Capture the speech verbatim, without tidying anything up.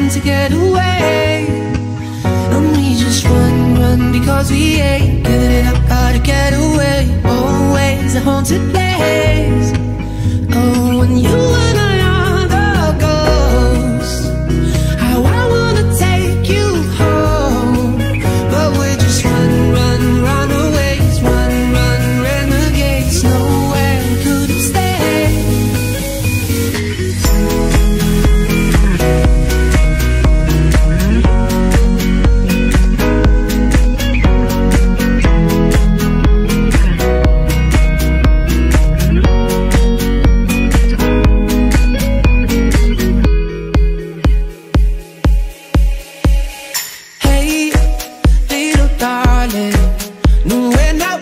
to get away, and we just run, run because we ain't giving it up. How to get away? Always a haunted place. Oh, and you and I are the ghosts. How I wanna take you home, but we're just run, run, runaways. Run, run, renegades. Nowhere we could have stayed. Hey, little darling, no, we're not